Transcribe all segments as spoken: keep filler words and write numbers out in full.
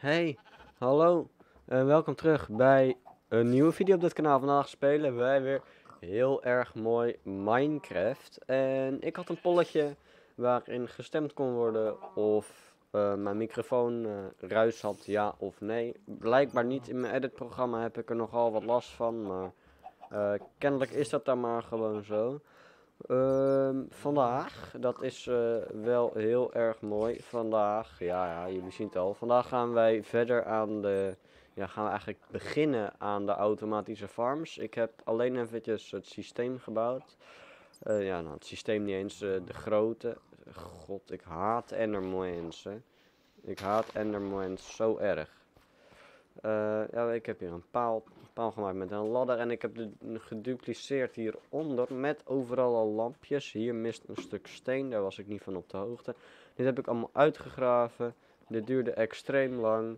Hey, hallo en welkom terug bij een nieuwe video op dit kanaal. Vandaag spelen wij weer heel erg mooi Minecraft. En ik had een polletje waarin gestemd kon worden of uh, mijn microfoon uh, ruis had, ja of nee. Blijkbaar niet. In mijn editprogramma heb ik er nogal wat last van, maar uh, kennelijk is dat dan maar gewoon zo. Uh, vandaag, dat is uh, wel heel erg mooi. Vandaag, ja, ja, jullie zien het al. Vandaag gaan wij verder aan de, ja, gaan we eigenlijk beginnen aan de automatische farms. Ik heb alleen eventjes het systeem gebouwd. Uh, ja, nou, het systeem niet eens, uh, de grote. God, ik haat endermans, hè. Ik haat endermans zo erg. Uh, ja, ik heb hier een paal, paal gemaakt met een ladder en ik heb het gedupliceerd hieronder met overal al lampjes. Hier mist een stuk steen, daar was ik niet van op de hoogte. Dit heb ik allemaal uitgegraven. Dit duurde extreem lang.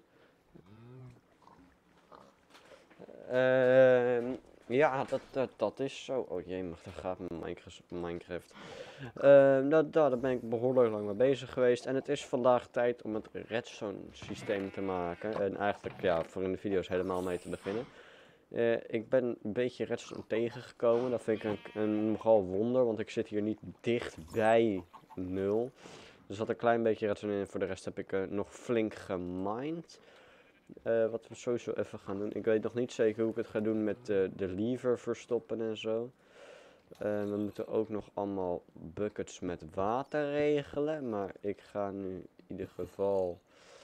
Uh, ja, dat, dat, dat is zo. Oh jee, maar dat gaat met Minecraft. Uh, dat, daar ben ik behoorlijk lang mee bezig geweest. En het is vandaag tijd om het redstone systeem te maken. En eigenlijk ja, voor in de video's helemaal mee te beginnen. Uh, ik ben een beetje redstone tegengekomen. Dat vind ik een, een nogal wonder. Want ik zit hier niet dicht bij nul. Er zat een klein beetje redstone in. Voor de rest heb ik uh, nog flink gemined. Uh, wat we sowieso even gaan doen. Ik weet nog niet zeker hoe ik het ga doen met uh, de lever verstoppen en zo. Uh, we moeten ook nog allemaal buckets met water regelen. Maar ik ga nu in ieder geval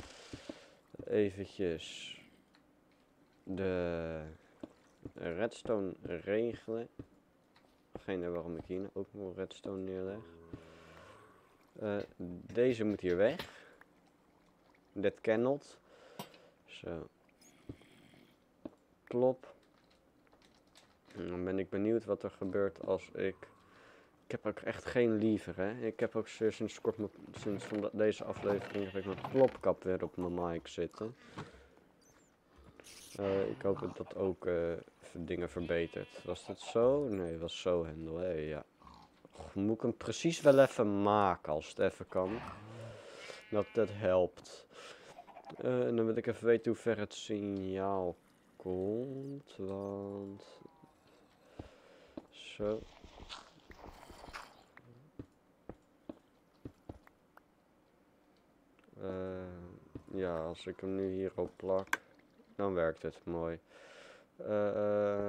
eventjes de redstone regelen. Geen idee waarom ik hier ook nog redstone neerleg. Uh, deze moet hier weg. That cannot. Zo. Klop. En dan ben ik benieuwd wat er gebeurt als ik... Ik heb ook echt geen liever, hè. Ik heb ook sinds kort, sinds van deze aflevering, heb ik mijn klopkap weer op mijn mic zitten. Uh, ik hoop dat dat ook uh, dingen verbetert. Was dat zo? Nee, het was zo, Hendel. Hey, ja. Och, moet ik hem precies wel even maken als het even kan. Dat dat helpt. Uh, en dan wil ik even weten hoe ver het signaal komt. Want... Zo. Uh, ja, als ik hem nu hierop plak, dan werkt het mooi. Uh,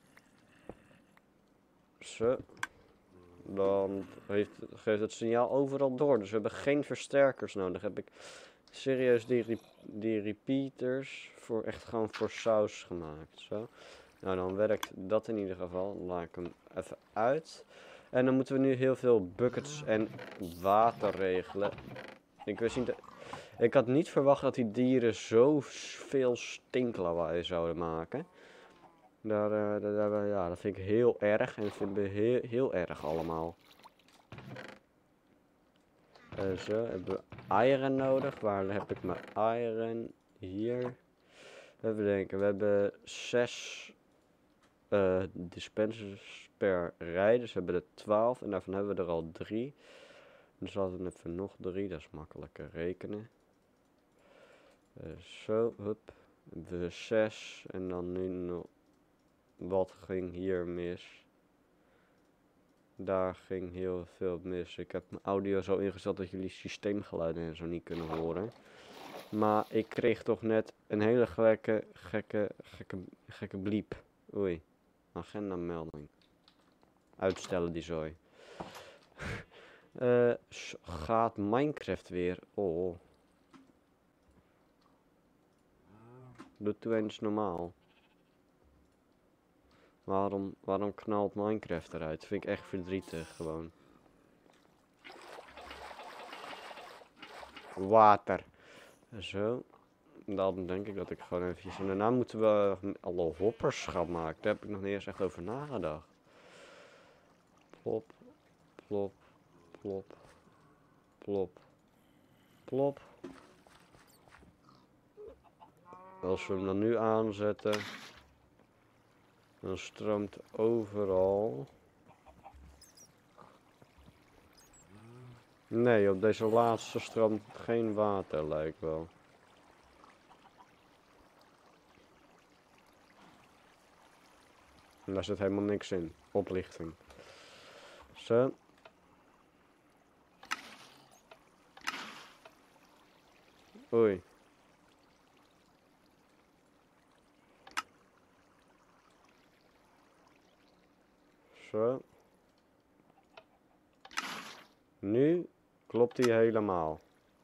zo. Dan heeft, geeft het signaal overal door. Dus we hebben geen versterkers nodig. Heb ik serieus die, die repeaters voor echt gewoon voor saus gemaakt. Zo. Nou, dan werkt dat in ieder geval. Dan laat ik hem even uit. En dan moeten we nu heel veel buckets en water regelen. Ik wist niet... Ik had niet verwacht dat die dieren zoveel stinklawaai zouden maken. Daar, uh, daar, daar, ja, dat vind ik heel erg. En dat vinden we heel, heel erg allemaal. Uh, zo, hebben we iron nodig. Waar heb ik mijn iron? Hier. Even denken, we hebben zes uh, dispensers per rij. Dus we hebben er twaalf. En daarvan hebben we er al drie. Dus laten we even nog drie. Dat is makkelijker rekenen. Uh, zo, hup. We zes. En dan nu nog. Wat ging hier mis? Daar ging heel veel mis. Ik heb mijn audio zo ingesteld dat jullie systeemgeluiden en zo niet kunnen horen. Maar ik kreeg toch net een hele gekke, gekke, gekke, gekke bliep. Oei. Agenda melding. Uitstellen die zooi. uh, gaat Minecraft weer? Oh. Doe toe eens normaal. Waarom, waarom knalt Minecraft eruit? Dat vind ik echt verdrietig gewoon. Water. Zo. Dan denk ik dat ik gewoon eventjes... En daarna moeten we alle hoppers gaan maken. Daar heb ik nog niet eens echt over nagedacht. Plop. Plop. Plop. Plop. Plop. Als we hem dan nu aanzetten... Dan stroomt overal... Nee, op deze laatste stroomt geen water, lijkt wel. En daar zit helemaal niks in. Oplichting. Zo. Oei. Zo. Nu klopt hij helemaal.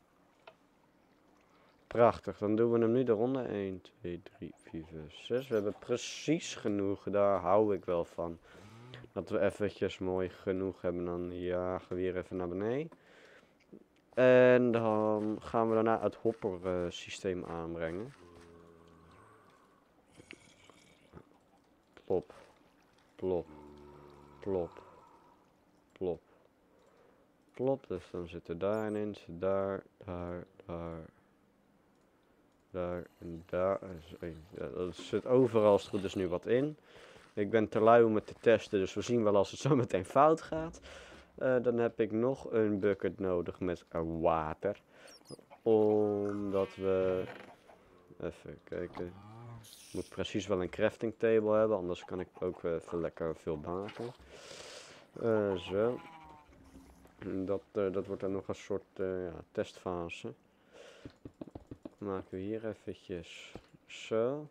Prachtig, dan doen we hem nu de ronde. één, twee, drie, vier, vijf, zes. We hebben precies genoeg, daar hou ik wel van. Dat we eventjes mooi genoeg hebben, dan jagen we weer even naar beneden. En dan gaan we daarna het hopper uh, systeem aanbrengen. Plop, plop, plop, plop, plop. Dus dan zit er daarin, zit daar, daar, daar, daar en daar. Er zit overal als het goed is nu wat in. Ik ben te lui om het te testen, dus we zien wel als het zo meteen fout gaat. Uh, dan heb ik nog een bucket nodig met water. Omdat we... Even kijken. Ik moet precies wel een crafting table hebben, anders kan ik ook even lekker veel maken. Uh, zo. Dat, uh, dat wordt dan nog een soort uh, ja, testfase. Dan maken we hier eventjes zo.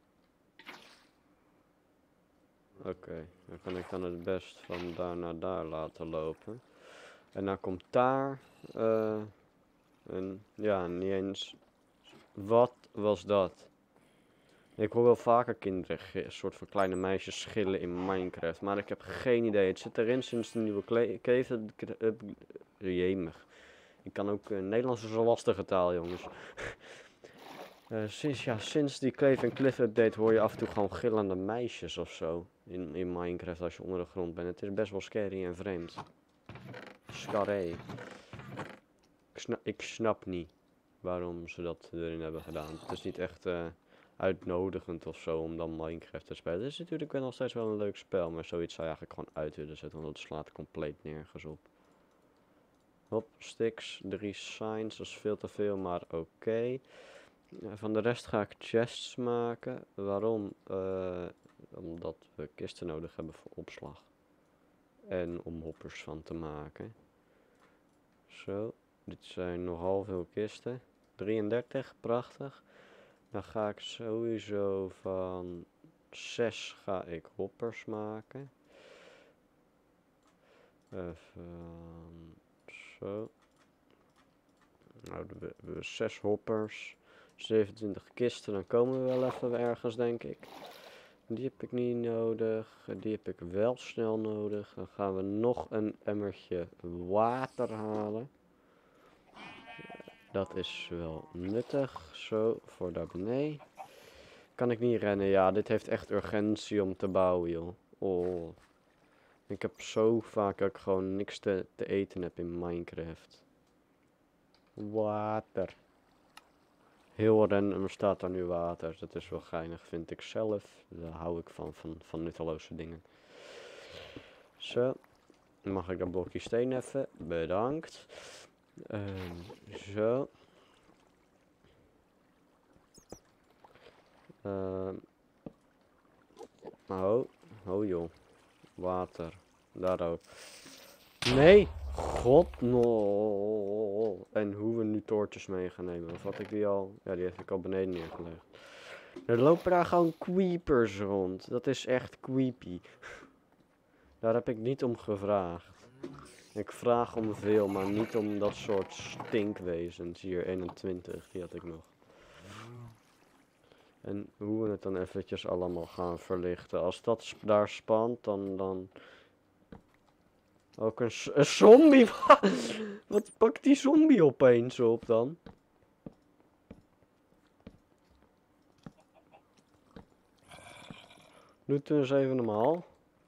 Oké, okay, dan kan ik dan het best van daar naar daar laten lopen. En dan komt daar uh, een, ja, niet eens. Wat was dat? Ik hoor wel vaker kinderen, een soort van kleine meisjes schillen in Minecraft, maar ik heb geen idee. Het zit erin sinds de nieuwe cave. Jemig. Ik kan ook, uh, Nederlands is een lastige taal, jongens. Uh, sinds, ja, sinds die Cave en Cliff update hoor je af en toe gewoon gillende meisjes of zo. In, in Minecraft als je onder de grond bent. Het is best wel scary en vreemd. Scary. Ik snap, ik snap niet waarom ze dat erin hebben gedaan. Het is niet echt uh, uitnodigend of zo om dan Minecraft te spelen. Het is natuurlijk wel nog steeds wel een leuk spel. Maar zoiets zou je eigenlijk gewoon uit willen zetten. Want het slaat compleet nergens op. Hop, sticks, drie signs. Dat is veel te veel, maar oké. Okay. Van de rest ga ik chests maken. Waarom? Uh, omdat we kisten nodig hebben voor opslag. En om hoppers van te maken. Zo. Dit zijn nogal veel kisten. drieëndertig, prachtig. Dan ga ik sowieso van zes ga ik hoppers maken. Even zo. Nou, we hebben zes hoppers. zevenentwintig kisten, dan komen we wel even ergens, denk ik. Die heb ik niet nodig. Die heb ik wel snel nodig. Dan gaan we nog een emmertje water halen. Dat is wel nuttig. Zo, voor daar beneden. Kan ik niet rennen? Ja, dit heeft echt urgentie om te bouwen, joh. Oh. Ik heb zo vaak dat ik gewoon niks te, te eten heb in Minecraft. Water. Heel random staat daar nu water. Dat is wel geinig, vind ik zelf. Daar hou ik van, van, van nutteloze dingen. Zo. Mag ik dat blokje steen even? Bedankt. Um, zo. Um. Oh. Oh joh. Water. Daar ook. Nee! God, no. En hoe we nu toortjes mee gaan nemen. Of had ik die al? Ja, die heb ik al beneden neergelegd. Er lopen daar gewoon creepers rond. Dat is echt creepy. Daar heb ik niet om gevraagd. Ik vraag om veel, maar niet om dat soort stinkwezens. Hier, eenentwintig, die had ik nog. En hoe we het dan eventjes allemaal gaan verlichten. Als dat daar spant, dan... dan... Ook een, een zombie? Wat pakt die zombie opeens op dan? Doe het eens even normaal.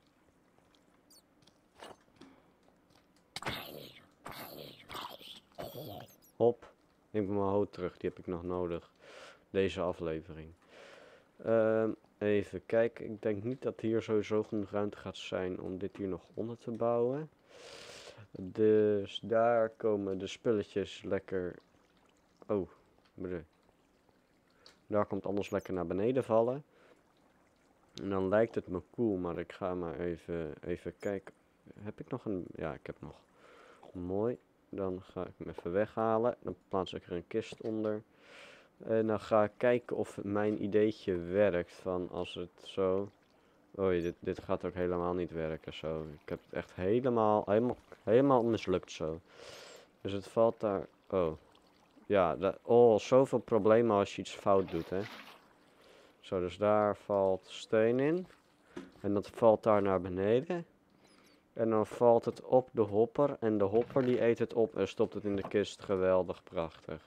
Hop. Ik ben mijn hout terug, die heb ik nog nodig. Deze aflevering. Uh, even kijken. Ik denk niet dat hier sowieso genoeg ruimte gaat zijn om dit hier nog onder te bouwen. Dus daar komen de spulletjes lekker... Oh, bedoel. Daar komt alles lekker naar beneden vallen. En dan lijkt het me cool, maar ik ga maar even, even kijken. Heb ik nog een... Ja, ik heb nog. Mooi. Dan ga ik hem even weghalen. Dan plaats ik er een kist onder. En dan ga ik kijken of mijn ideetje werkt. Van als het zo... Oei, dit, dit gaat ook helemaal niet werken zo. Ik heb het echt helemaal, helemaal, helemaal mislukt zo. Dus het valt daar... Oh. Ja, dat, oh, zoveel problemen als je iets fout doet, hè. Zo, dus daar valt steen in. En dat valt daar naar beneden. En dan valt het op de hopper. En de hopper die eet het op en stopt het in de kist. Geweldig, prachtig.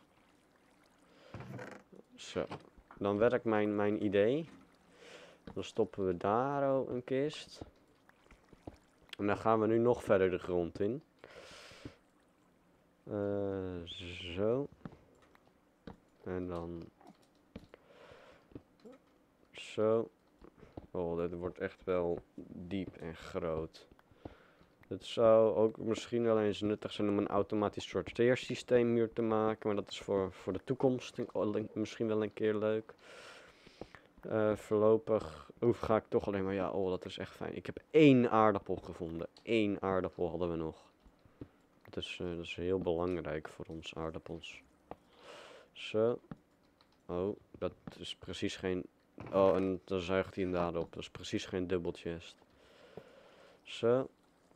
Zo. Dan werkt mijn, mijn idee. Dan stoppen we daar ook een kist. En dan gaan we nu nog verder de grond in. Uh, zo. En dan... Zo. Oh, dit wordt echt wel diep en groot. Het zou ook misschien wel eens nuttig zijn om een automatisch sorteersysteem hier te maken. Maar dat is voor, voor de toekomst misschien wel een keer leuk. Uh, voorlopig hoef ga ik toch alleen maar... Ja, oh, dat is echt fijn. Ik heb één aardappel gevonden. Eén aardappel hadden we nog. Dat is, uh, dat is heel belangrijk voor ons, aardappels. Zo. Oh, dat is precies geen... Oh, en dan zuigt hij inderdaad op. Dat is precies geen dubbel chest. Zo.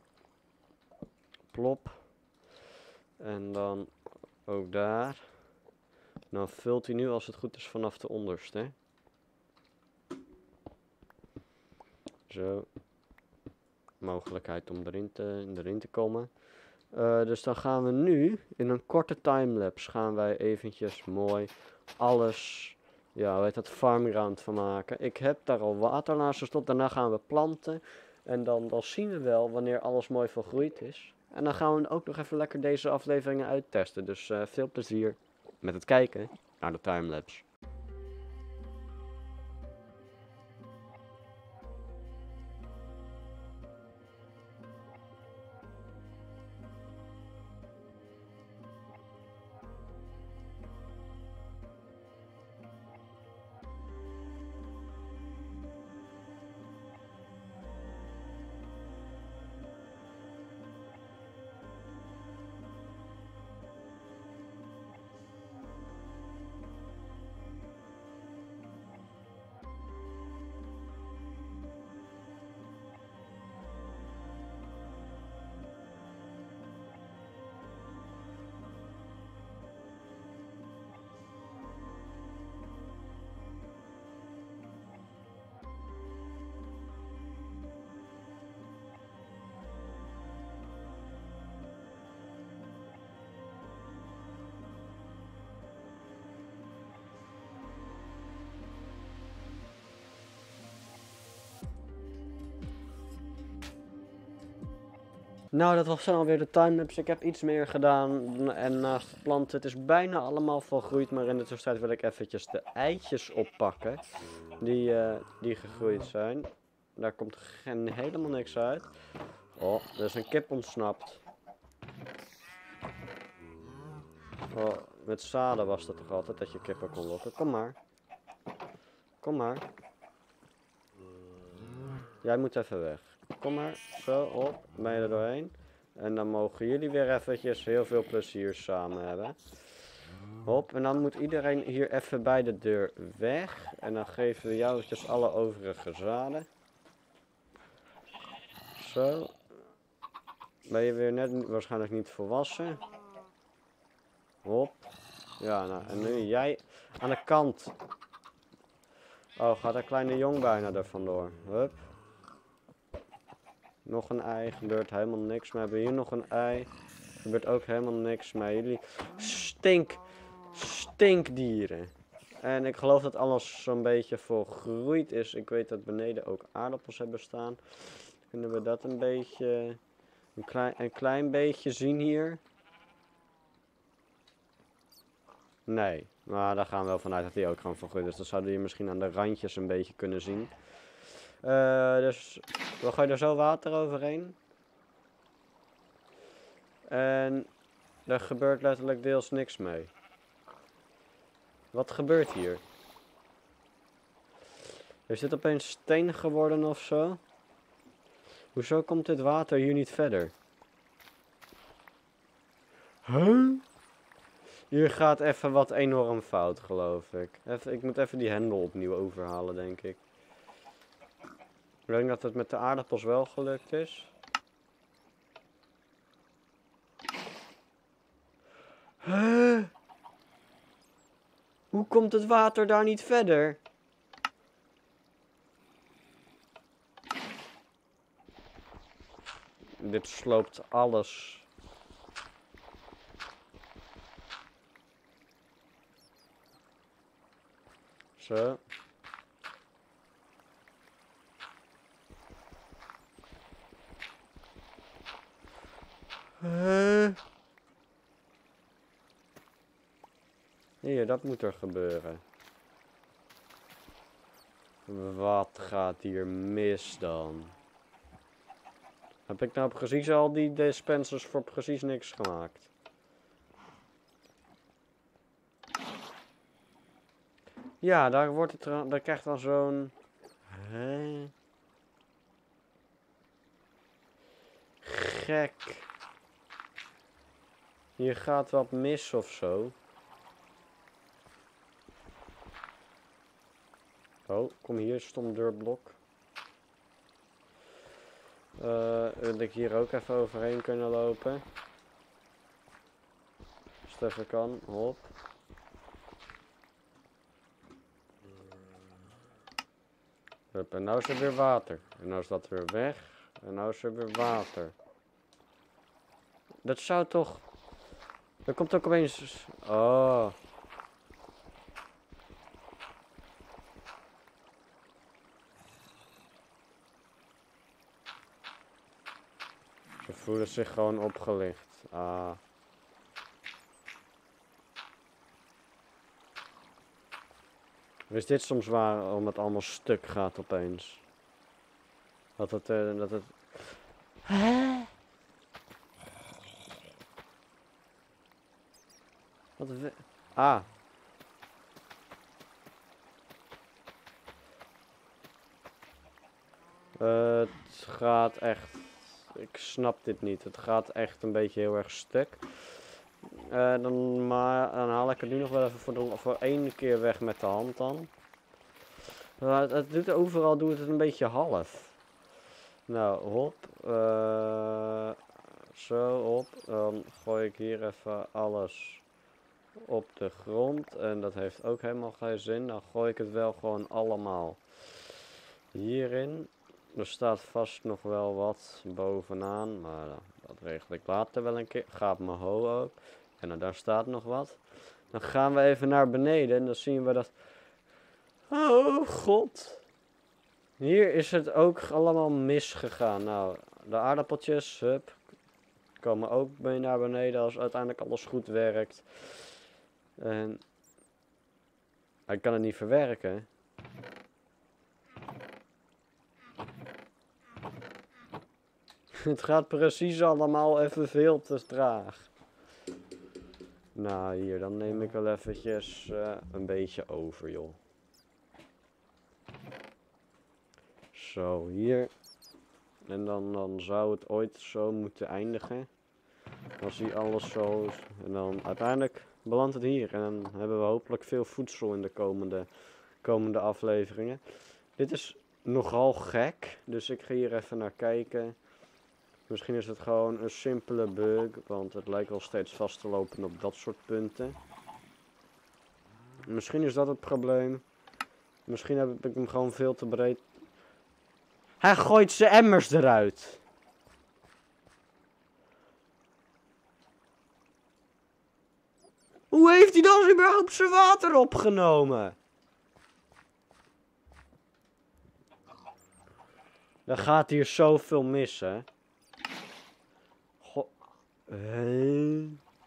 Plop. En dan ook daar. Dan vult hij nu als het goed is vanaf de onderste. Zo. Mogelijkheid om erin te, erin te komen. Uh, dus dan gaan we nu in een korte timelapse gaan wij eventjes mooi alles, ja, hoe heet dat, farmground van maken. Ik heb daar al water naast gestopt. Daarna gaan we planten. En dan, dan zien we wel wanneer alles mooi volgroeid is. En dan gaan we ook nog even lekker deze afleveringen uittesten. Dus uh, veel plezier met het kijken naar de timelapse. Nou, dat was dan alweer de timelapse. Ik heb iets meer gedaan. En naast het planten, het is bijna allemaal volgroeid. Maar in de tussentijd wil ik eventjes de eitjes oppakken. Die, uh, die gegroeid zijn. Daar komt geen, helemaal niks uit. Oh, er is een kip ontsnapt. Oh, met zaden was dat toch altijd dat je kippen kon lokken. Kom maar. Kom maar. Jij moet even weg. Kom maar, zo, op, ben je er doorheen. En dan mogen jullie weer eventjes heel veel plezier samen hebben. Hop, en dan moet iedereen hier even bij de deur weg. En dan geven we jou dus alle overige zaden. Zo. Ben je weer net waarschijnlijk niet volwassen. Hop. Ja, nou, en nu jij aan de kant. Oh, gaat een kleine jong bijna er vandoor. Hup. Nog een ei, gebeurt helemaal niks. We hebben hier nog een ei. Gebeurt ook helemaal niks mee. Jullie stink, stinkdieren. En ik geloof dat alles zo'n beetje volgroeid is. Ik weet dat beneden ook aardappels hebben staan. Kunnen we dat een beetje, een klein, een klein beetje zien hier? Nee, maar daar gaan we wel vanuit dat die ook gewoon volgroeid is. Dus dan zouden we hier misschien aan de randjes een beetje kunnen zien. Uh, dus we gooien er zo water overheen. En er gebeurt letterlijk deels niks mee. Wat gebeurt hier? Is dit opeens steen geworden of zo? Hoezo komt dit water hier niet verder? Huh? Hier gaat even wat enorm fout, geloof ik. Even, ik moet even die hendel opnieuw overhalen, denk ik. Ik denk dat het met de aardappels wel gelukt is. Huh? Hoe komt het water daar niet verder? Dit sloopt alles. Zo. Uh. Hier, dat moet er gebeuren. Wat gaat hier mis dan? Heb ik nou precies al die dispensers voor precies niks gemaakt? Ja, daar wordt het, daar krijgt dan zo'n... Hè? Gek. Hier gaat wat mis of zo. Oh, kom hier, stom deurblok. Uh, wil ik hier ook even overheen kunnen lopen? Als het even kan, hop. Hup, en nou is er weer water. En nou is dat weer weg. En nou is er weer water. Dat zou toch... Er komt ook opeens... Oh. Ze voelen zich gewoon opgelicht. Ah. Is dit soms waarom het allemaal stuk gaat opeens? Dat het... Uh, dat het... Hè? Wat we... Ah. Uh, het gaat echt... Ik snap dit niet. Het gaat echt een beetje heel erg stuk. Uh, dan, maar, dan haal ik het nu nog wel even voor, de, voor één keer weg met de hand dan. Uh, het, het doet, overal doet het een beetje half. Nou, hop. Uh, zo, hop. Dan gooi ik hier even alles op de grond. En dat heeft ook helemaal geen zin. Dan gooi ik het wel gewoon allemaal hierin. Er staat vast nog wel wat bovenaan. Maar uh, dat regel ik later wel een keer. Gaat mijn ho ook. En nou, daar staat nog wat. Dan gaan we even naar beneden. En dan zien we dat... Oh god. Hier is het ook allemaal misgegaan. Nou, de aardappeltjes, hup, komen ook mee naar beneden als uiteindelijk alles goed werkt. En hij kan het niet verwerken. Het gaat precies allemaal even veel te traag. Nou, hier, dan neem ik wel eventjes uh, een beetje over, joh. Zo, hier. En dan, dan zou het ooit zo moeten eindigen. Dan zie je alles zo. En dan uiteindelijk belandt het hier. En dan hebben we hopelijk veel voedsel in de komende, komende afleveringen. Dit is nogal gek. Dus ik ga hier even naar kijken. Misschien is het gewoon een simpele bug. Want het lijkt wel steeds vast te lopen op dat soort punten. Misschien is dat het probleem. Misschien heb ik hem gewoon veel te breed. Hij gooit zijn emmers eruit. Hoe heeft hij dan überhaupt zijn water opgenomen? Er gaat hier zoveel mis, hè. Goh. Hey.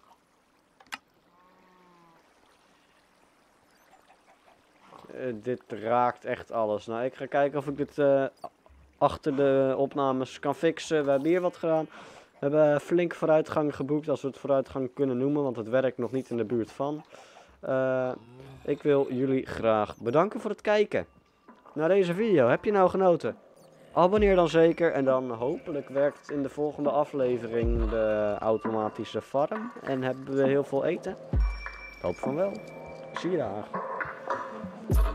Uh, dit raakt echt alles. Nou, ik ga kijken of ik dit uh, achter de opnames kan fixen. We hebben hier wat gedaan. We hebben flink vooruitgang geboekt, als we het vooruitgang kunnen noemen, want het werkt nog niet in de buurt van. Uh, ik wil jullie graag bedanken voor het kijken. naar deze video. Heb je nou genoten? Abonneer dan zeker en dan hopelijk werkt in de volgende aflevering de automatische farm. En hebben we heel veel eten? Ik hoop van wel. Ik zie je daar.